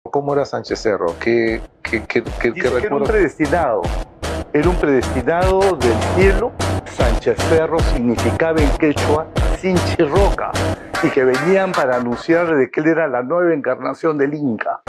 ¿Cómo era Sánchez Cerro? ¿Qué Dice que recuerdos? era un predestinado del cielo. Sánchez Cerro significaba en quechua Sinchi Roca, y que venían para anunciar de que él era la nueva encarnación del Inca.